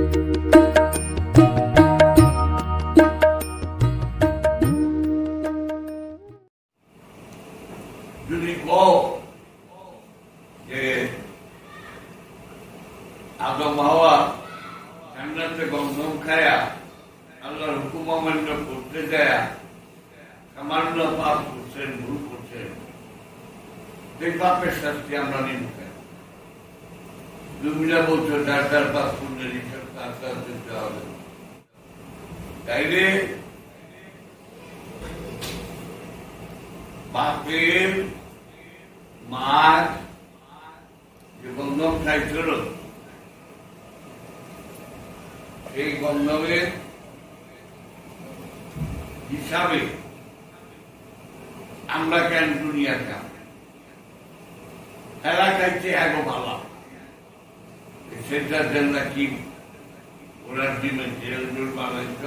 যদি কও যে আদম হাওয়া জান্নাতে গন্ধম খায়া আল্লাহর হুকুম অমান্য করতে যায় সামান্য পাপ করছেন, ভুল করছেন, সেই পাপের শাস্তি আমরা নিব কেন? দুমিলা বলছো যার যার পাপ পুণ্যের হিসাব তার তার দিতে হবে। তাইলে বাপের মার যে গন্ধম খাইছিল সেই গন্ধমের হিসাবে আমরা কেন দুনিয়াতে এরা খাইছে এগো ভালো সেটার জন্য কি ওরা ডিমের জেল জোর বানাইছ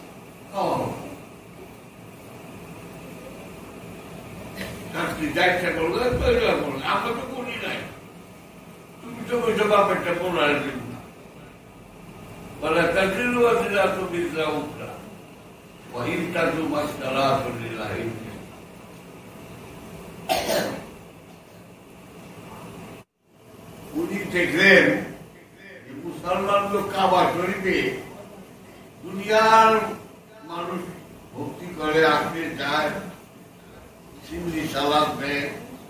যাইছে বললো আমরা তো করি নাই, তুমি তো বলছো বাপেরটা পড়ার জন্য বলে তাজিলু আজিলা তো বিজা উঠরা ওয়াহিন তাজু মাস তারা করিলাহ। উনি দেখলেন মুসলমান লোক কাবা শরীফে দুনিয়ার মানুষ ভক্তি করে, আসে যায়, চিংড়ি সালাদ নেয়,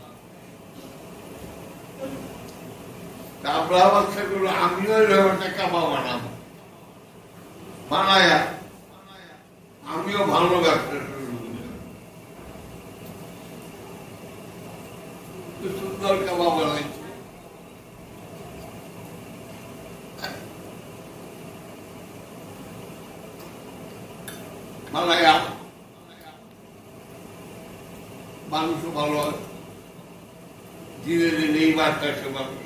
আমরা বাচ্চা করলো আমিও একটা কাবা বানাবো, বানায়া আমিও ভালো ব্যবসা শুরু করি, সুন্দর কাবা বানাইছে। বানায়া মানুষও ভালো হয়, ধীরে ধীরে এই বার্তাকে মানুষ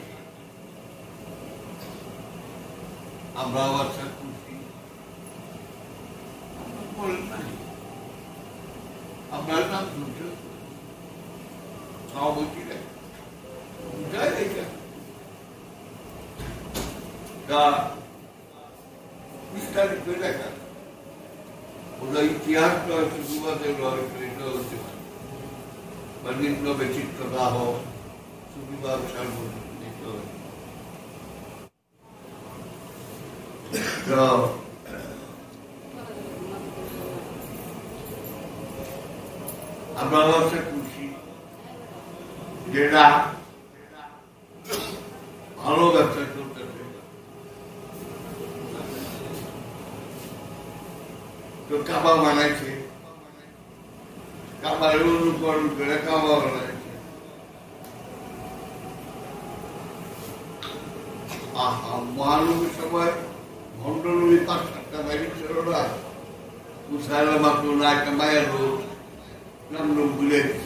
আমরা আবার খুশি। আপনার নাম শুনছো সভাপতি বিস্তারিত দেখা ওরা ইতিহাস নয়, শুধুমাত্র নিম্ন ব্যক্তিত্বতা হোক, সুবিধা সার্বজনীন আমরা হচ্ছে খুশি যেটা ভালো ব্যবসা চলতেছে। তো কাবা বানাইছে, কাবার অনুকরণ করে কাবা বানাইছে। মহানবীর সময় ভণ্ডনবী ৫-৭টা বাইরে ছিল না, মুসাইলামা মাত্র একটা মায়ের রোগ নাম লোক ভুলে গেছে।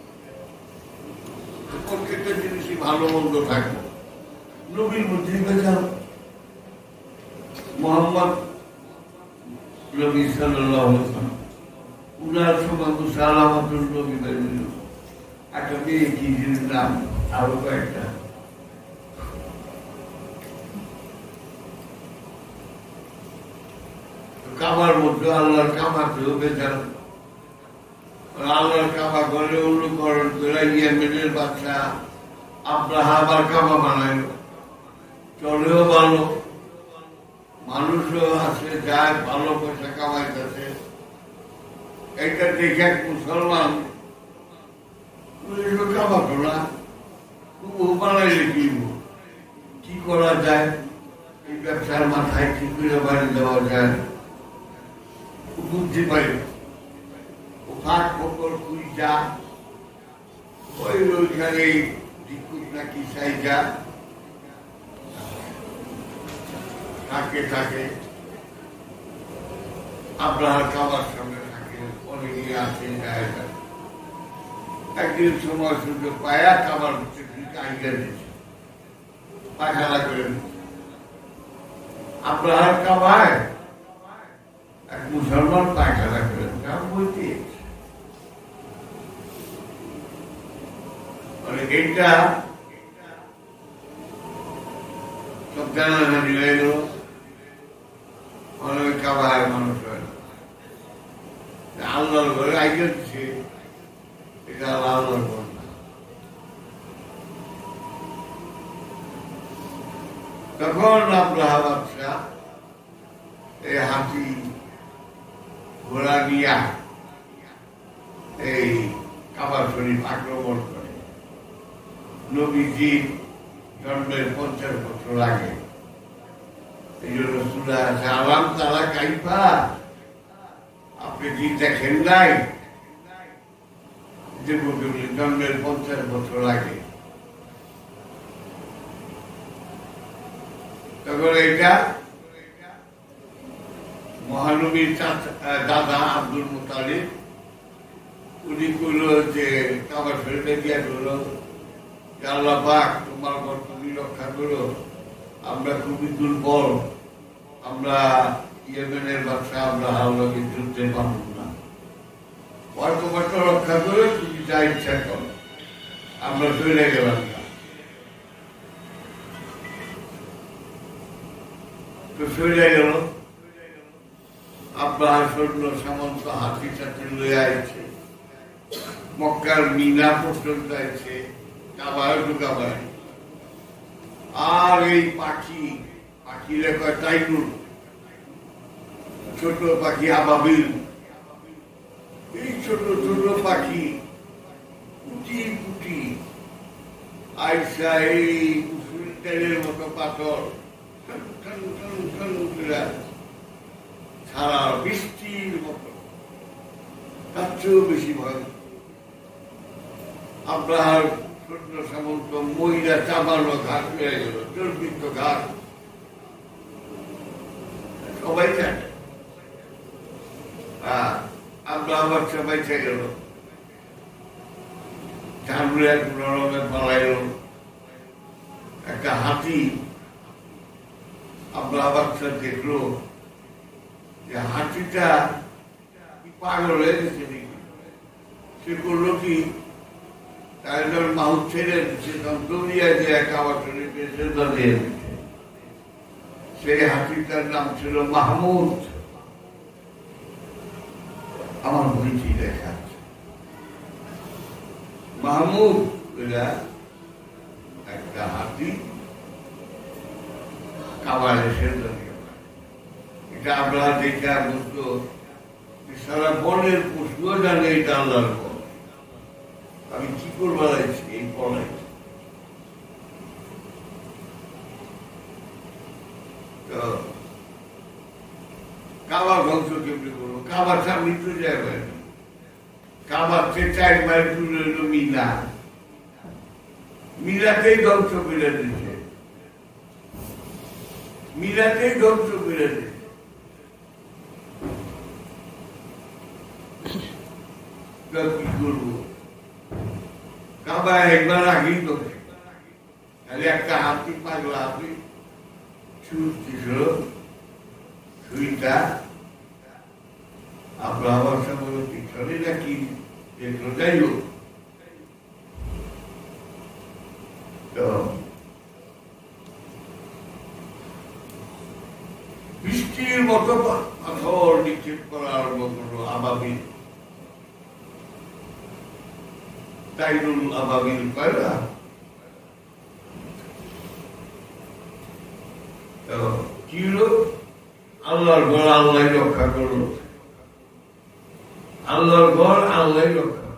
প্রত্যেকটা জিনিসই ভালো মন্দ থাকে। নবীর মধ্যে বেজান মোহাম্মদ নবী সাল্লাল্লাহু আলাইহি ওয়াসাল্লাম উনার সময় মুসাইলামাতুল নবী বেরিয়ে একটা মেয়ে কি নাম আরো কয়েকটা কাবার মধ্যে আল্লাহর কাবাতেও বেজান, আল্লাহর কাবা ঘরে অনুকরণ করে ইয়েমেনের বাচ্চা আব্রাহা আবার কাবা বানাইল, চলেও ভালো, মানুষও আসে যায়, ভালো পয়সা কামাইতেছে। এটা দেখে এক মুসলমান কাবা করা বানাইলে কি করা যায়, এই ব্যবসার মাথায় কি করে বাড়ি দেওয়া যায় বুদ্ধি পাই। ফাঁক ফকর কুই যা ওইখানে দিকুত নাকি সাইজা থাকে থাকে আব্রাহার খাবার সামনে থাকে, অনেকে আছে যায়। একদিন সময় সুযোগ পায়া খাবার আইডিয়া দিচ্ছে, পায়খানা করে আব্রাহার কাবায় এক মুসলমান পায়খানা করে বইতে এইটা সব জানাজানি হয়ে গেল। কাবায় মানুষ হয় না। আল্লাহর ঘরে আইকে দিচ্ছে, এটা আল্লাহর ঘর না। তখন আব্রাহা বাদশাহ এই হাতি ঘোড়া নিয়া এই কাবা শরীফ আক্রমণ করে। নবীজির জন্মের 50 বছর আগে। এই জন্য সূরা আছে আলাম তারা কাইফা, আপনি কি দেখেন নাই যে জন্মের 50 বছর আগে। তখন এটা মহানবীর দাদা আব্দুল মুতালিব উনি কইল যে কাবা শরীফে দিয়া কইল, আল্লাহ পাক তোমার ঘর তুমি রক্ষা করো, আমরা খুবই দুর্বল, আমরা ইয়েমেনের বাদশা আমরা হাওলাকে যুদ্ধে পারব না, তোমাকে রক্ষা করে তুমি যা ইচ্ছা করো, আমরা চলে গেলাম না। তো চলে গেল। আব্রাহার সৈন্য সামন্ত হাতি সাথে লয়ে আইছে, মক্কার মিনা পর্যন্ত আছে, কাবায় ঢুকাবায়। আর এই পাখি, পাখিরে কয় টাইগুর, ছোট পাখি আবাবিল, এই ছোট ছোট পাখি কুটি কুটি আইসা এই তেলের মতো পাথর সারা বৃষ্টির মতো, তার চেয়েও বেশি ভয়। আব্রাহার সৈন্য সামন্ত মহিলা চাবানো ঘাট হয়ে গেল, চর্বিত ঘাট, সবাই জানে। আব্রাহা বাচ্চা বাইচে গেল, ঝামলে এক নরমে পালাইল। একটা হাতি আব্রাহা বাচ্চা দেখলো যে হাতিটা পাগল হয়ে গেছে নাকি। সে করলো কি, তার মাউথ ছেড়ে দিচ্ছে, দৌড়িয়া দিয়ে কাবা শরীফে সেজদা দিয়ে দিচ্ছে। সেই হাতিটার নাম ছিল মাহমুদ। আমার বইটি দেখা মাহমুদ একটা হাতি কাবারে সেজদা দিয়ে। এটা আমরা দেখা বুঝতো সারা বনের পশুও জানে এটা আল্লাহর বন। আমি কি করবো লাগছি এই পড়াই। কাবা ধ্বংস কেমনি করবো? কাবার সামনে তো যাবে, কাবার 4 মাইল দূরে হইল মিনা, মিনাতেই ধ্বংস করে দিচ্ছে, মিনাতেই ধ্বংস করে দিচ্ছে। কি করবো? কাবা একবার আগেই তো খালি একটা হাতি পাগলা হাতি ছুট দিল, ছুইটা আপনার আবার সঙ্গে পিছনে নাকি দেখলো। যাই হোক, তো বৃষ্টির মতো পাথর নিক্ষেপ করা আরম্ভ করলো আবাবিল, তাইরুল আবাবিল কয়লা। কি হলো? আল্লাহর ঘর আল্লাহ রক্ষা করলো, আল্লাহর ঘর আল্লাহ রক্ষা